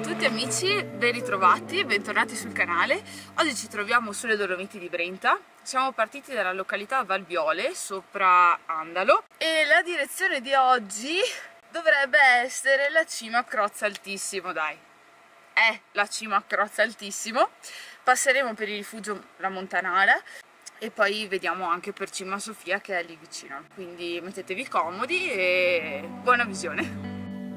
tutti amici, ben ritrovati, bentornati sul canale. Oggi ci troviamo sulle Dolomiti di Brenta. Siamo partiti dalla località Valviole, sopra Andalo, e la direzione di oggi dovrebbe essere la cima a Crozza Altissimo, dai. È la cima a Crozza Altissimo. Passeremo per il rifugio La Montanara e poi vediamo anche per Cima Sofia, che è lì vicino. Quindi mettetevi comodi e buona visione.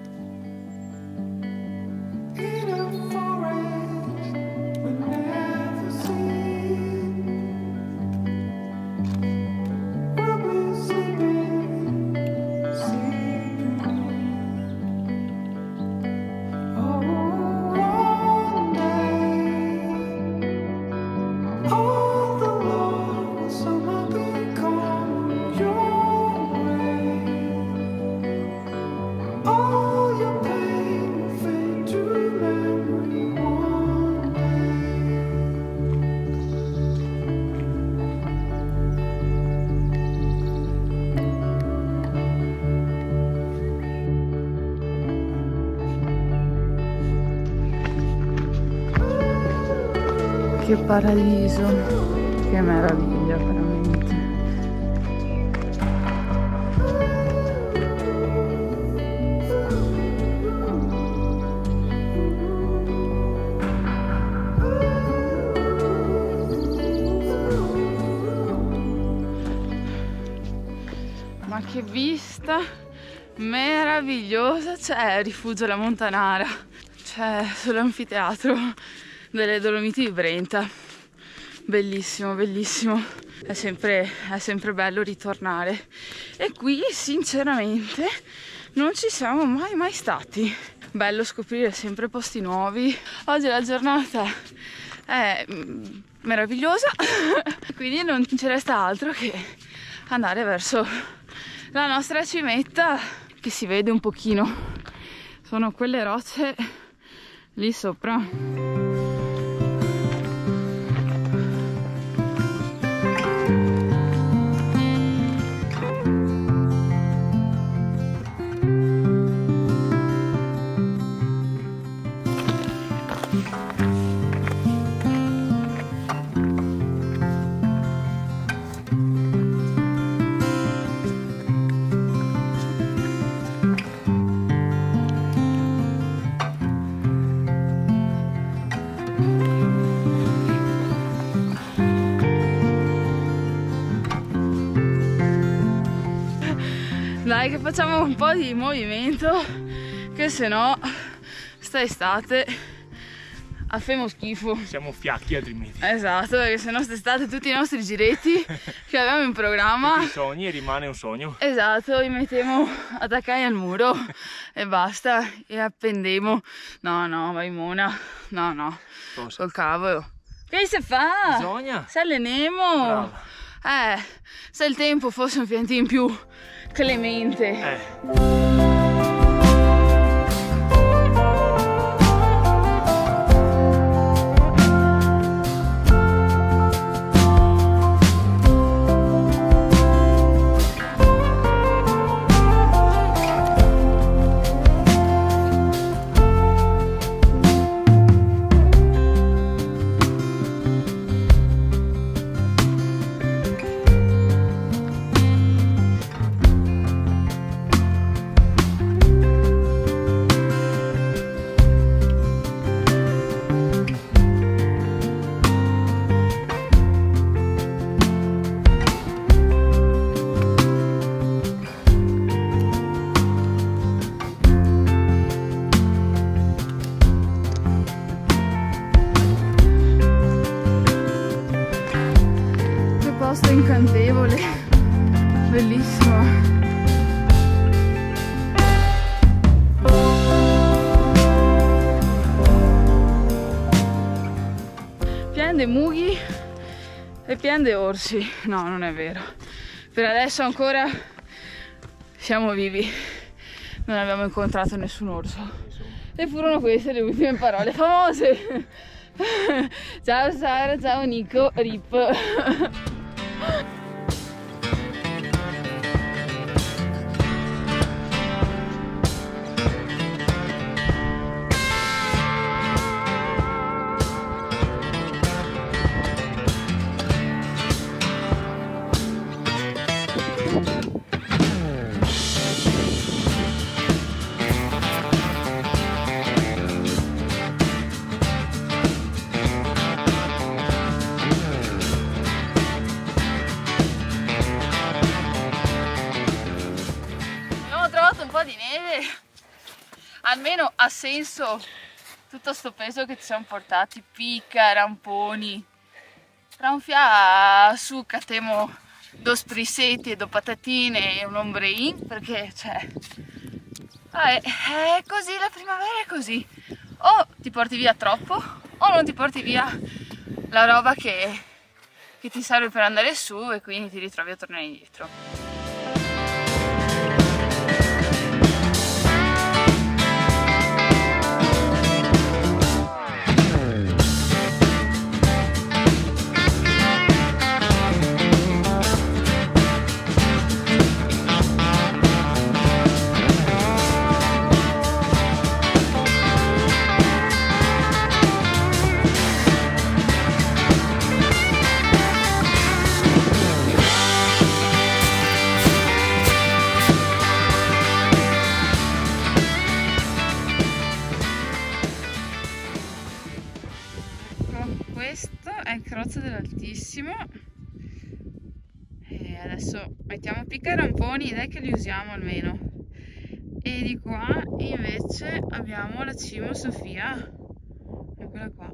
Che paradiso, che meraviglia veramente. Ma che vista meravigliosa c'è il rifugio La Montanara, c'è sull'anfiteatro delle Dolomiti di Brenta. Bellissimo, bellissimo, è sempre bello ritornare, e qui sinceramente non ci siamo mai stati. Bello scoprire sempre posti nuovi. Oggi la giornata è meravigliosa quindi non ci resta altro che andare verso la nostra cimetta, che si vede un pochino, sono quelle rocce lì sopra. Dai che facciamo un po' di movimento, che se no sta estate famo schifo. Siamo fiacchi altrimenti. Esatto, perché se no st'estate tutti i nostri giretti che abbiamo in programma, tutti i sogni, rimane un sogno. Esatto, li mettiamo attaccati al muro e basta, e appendemo. No, vai Mona, no, cosa? Col cavolo. Che si fa? Bisogna. Se allenemo. Brava. Se il tempo fosse un fiantino più clemente. Incantevole, bellissimo. Pian de mughi e pian de orsi. No, non è vero. Per adesso ancora siamo vivi. Non abbiamo incontrato nessun orso. E furono queste le ultime parole famose. Ciao Sara, ciao Nico, rip. almeno ha senso tutto sto peso che ci siamo portati, picca, ramponi. Tronfia su catemo due sprissetti e due patatine e un ombrein, perché cioè è così, la primavera è così, o ti porti via troppo o non ti porti via la roba che ti serve per andare su e quindi ti ritrovi a tornare indietro. Questo è il crozzo dell'Altissimo e adesso mettiamo picca e ramponi, dai che li usiamo almeno. E di qua invece abbiamo la Cima Sofia, eccola qua.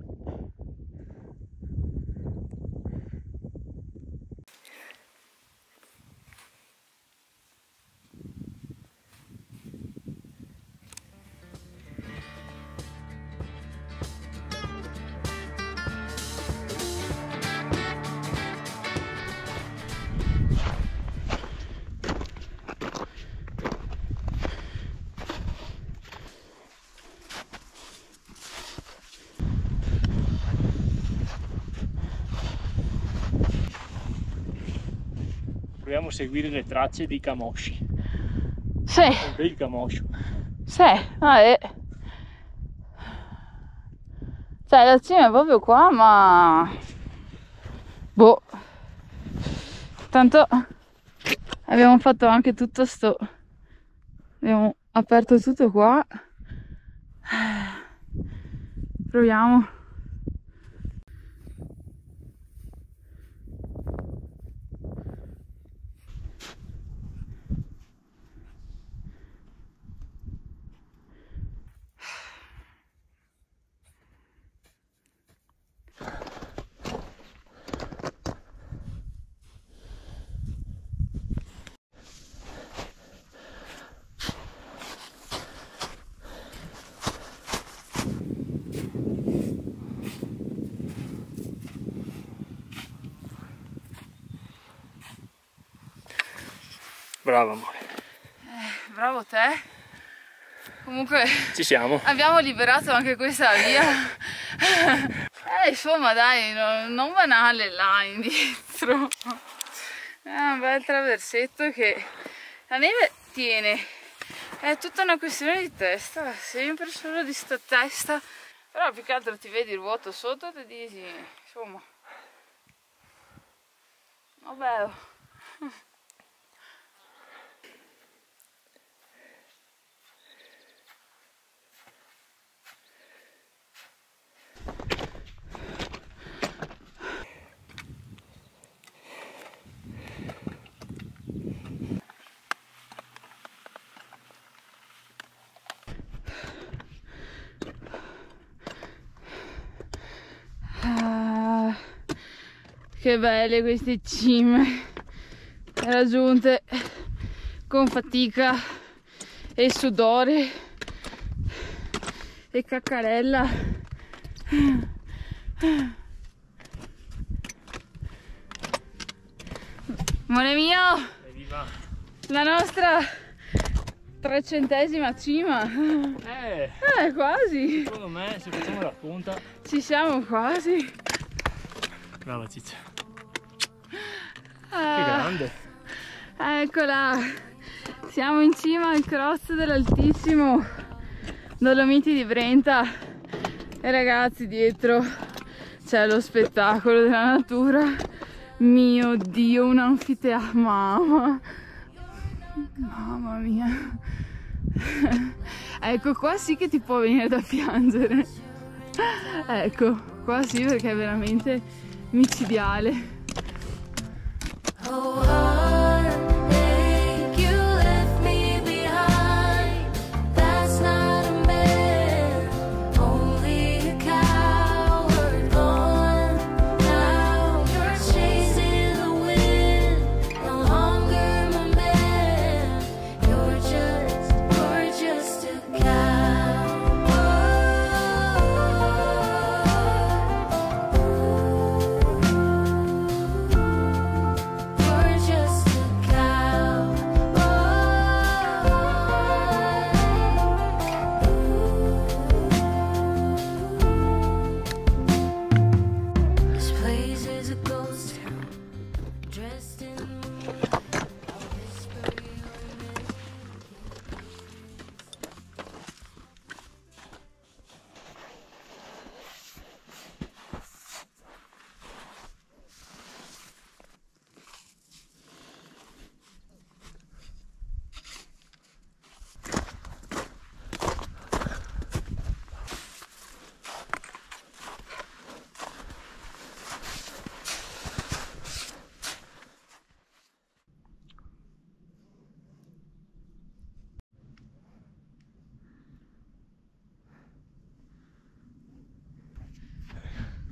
Proviamo a seguire le tracce di Camosci. Sì. Un bel camoscio. Sì, cioè la cima è proprio qua, ma boh, tanto abbiamo fatto anche tutto sto, abbiamo aperto tutto qua, proviamo. Bravo amore. Bravo te. Comunque Ci siamo. abbiamo liberato anche questa via. Insomma dai, non banale là indietro. È un bel traversetto che la neve tiene. È tutta una questione di testa, sempre solo di sta testa. Però più che altro ti vedi il vuoto sotto e ti dici, insomma, vabbè. Che belle queste cime raggiunte con fatica e sudore e caccarella. Amore mio, la nostra 300ª cima. Quasi. Secondo me, se facciamo la conta, ci siamo quasi. Brava ciccia. Che Ah, grande. eccola. Siamo in cima al crozzo dell'Altissimo, Dolomiti di Brenta. E ragazzi, dietro c'è lo spettacolo della natura. Mio Dio, un anfiteatro. Mamma mia. Ecco, qua sì che ti può venire da piangere. Ecco, qua sì, perché è veramente micidiale. Heartache, you left me behind. That's not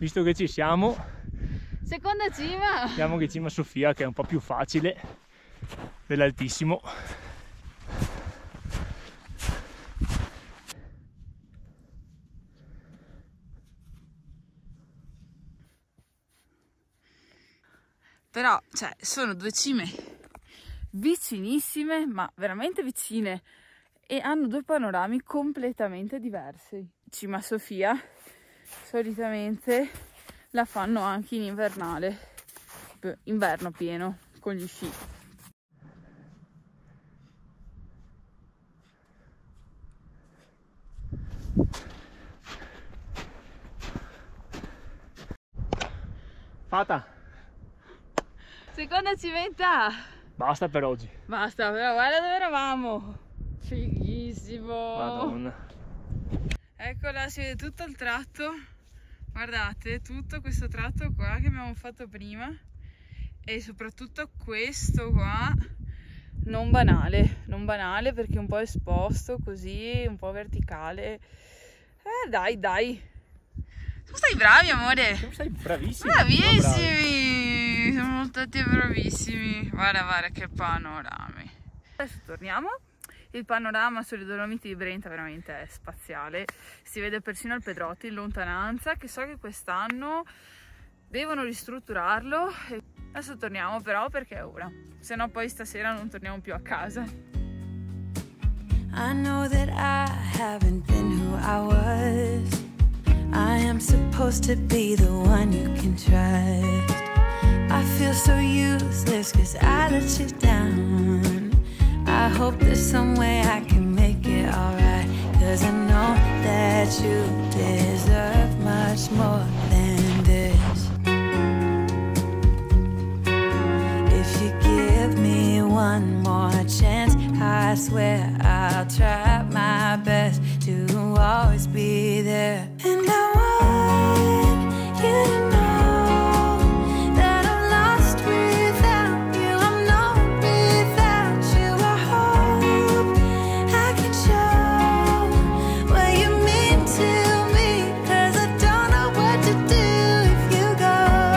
visto che ci siamo, seconda cima. andiamo che cima Sofia, che è un po' più facile dell'altissimo. Però, cioè, sono due cime vicinissime, ma veramente vicine, e hanno due panorami completamente diversi. Cima Sofia solitamente la fanno anche in invernale, inverno pieno, con gli sci. Fatta! Seconda cimetta! Basta per oggi. Basta, però guarda dove eravamo! Fighissimo! Madonna. Eccola, si vede tutto il tratto. Guardate, tutto questo tratto qua che abbiamo fatto prima. E soprattutto questo qua. Non banale perché è un po' esposto così, un po' verticale. Dai! Tu stai bravi, amore! Tu sei bravissimo! Bravissimi! Siamo stati bravissimi! Guarda che panorami! Adesso torniamo. Il panorama sulle Dolomiti di Brenta veramente è spaziale. Si vede persino il Pedrotti in lontananza, che so che quest'anno devono ristrutturarlo. Adesso torniamo però perché è ora, se no poi stasera non torniamo più a casa. I know that I haven't been who I was. I am supposed to be the one you can trust. I feel so useless 'cause I let you down. I hope there's some way I can make it alright, 'cause I know that you deserve much more than this. If you give me one more chance, I swear I'll try my best to always be there. And I want you to know that I'm lost without you. I'm not without you. I hope I can show what you mean to me, 'cause I don't know what to do if you go.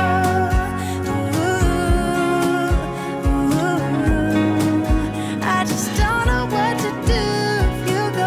I just don't know what to do if you go.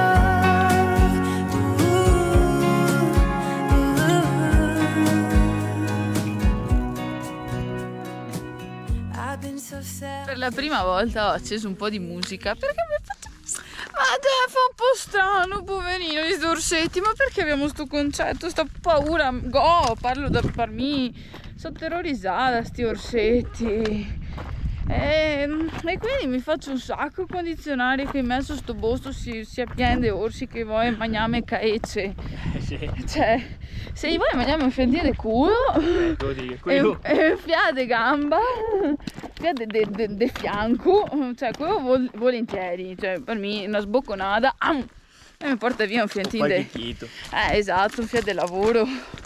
I've been so sad. Per la prima volta ho acceso un po' di musica perché mi ha fatto... Ma te fa un po' strano, poverino, gli orsetti. Ma perché abbiamo sto concetto, sta paura? Parlo da per me. Sono terrorizzata, sti orsetti. E quindi mi faccio un sacco condizionare che in mezzo a sto posto sia pieno di orsi che vuoi mangiare caece. Sì. Cioè, se vuoi mangiare un fiandire culo e fiade gamba, fiade de fianco, cioè quello volentieri, cioè per me una sbocconata e mi porta via un fiantino qualche chito. Esatto, un fiade lavoro.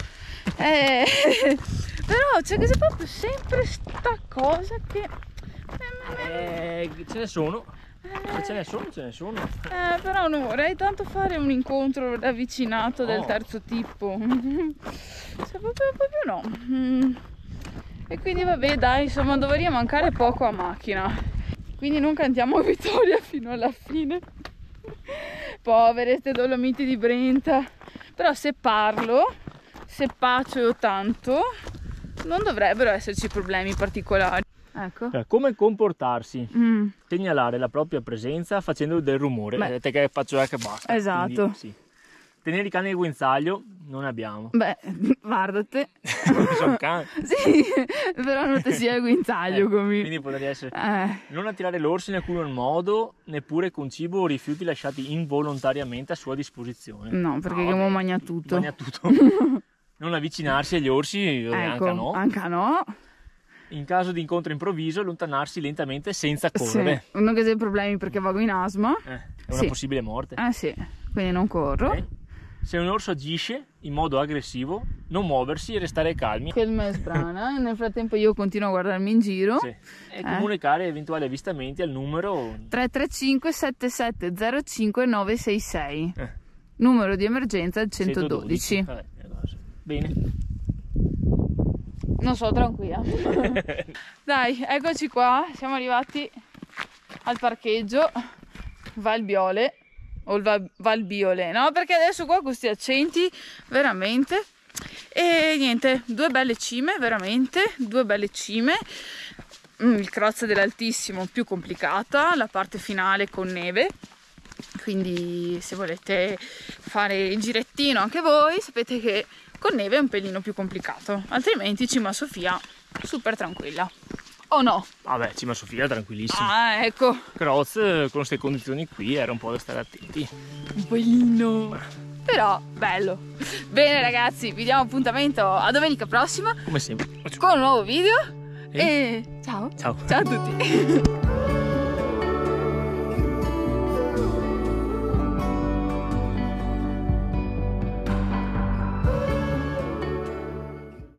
Però c'è che c'è proprio sempre sta cosa che ce ne sono. Ce ne sono. Però non vorrei tanto fare un incontro ravvicinato del terzo tipo. Cioè, proprio no. E quindi vabbè, dai, insomma, dovrebbe mancare poco a macchina. Quindi non cantiamo vittoria fino alla fine. Povere ste Dolomiti di Brenta. Però se parlo, se paccio tanto, non dovrebbero esserci problemi particolari. Ecco. Come comportarsi? Segnalare la propria presenza facendo del rumore. Vedete che faccio che basta. Esatto. Quindi, sì. Tenere i cani di guinzaglio non abbiamo. Beh, guardate. Sono cani. Sì, però non ti sia guinzaglio come. Quindi potrebbe essere non attirare l'orso in alcun modo, neppure con cibo o rifiuti lasciati involontariamente a sua disposizione. No, perché uno mangia tutto. Mangia tutto. Non avvicinarsi agli orsi, ecco, anche no. Anche no. In caso di incontro improvviso, allontanarsi lentamente senza correre. Sì. Non che sia problemi perché vado in asma. È una possibile morte. Sì, quindi non corro. Okay. Se un orso agisce in modo aggressivo, non muoversi e restare calmi. Che il me sbrana. Nel frattempo io continuo a guardarmi in giro. Sì. E comunicare eventuali avvistamenti al numero 335 7705 966. Numero di emergenza 112. Vabbè, bene. Non so, tranquilla. Dai, eccoci qua, siamo arrivati al parcheggio Valbiole o il Valbiole, no? Perché adesso qua con questi accenti veramente. E niente, due belle cime, veramente, due belle cime. Il Crozza dell'Altissimo più complicata, la parte finale con neve. Quindi se volete fare il girettino anche voi, sapete che con neve è un pelino più complicato, altrimenti Cima Sofia super tranquilla. O no? Vabbè, Cima Sofia tranquillissima. Ah, ecco. Croz con queste condizioni qui era un po' da stare attenti. Un pelino. Però bello. Bene ragazzi, vi diamo appuntamento a domenica prossima Come sempre. con un nuovo video. E ciao. Ciao. Ciao a tutti.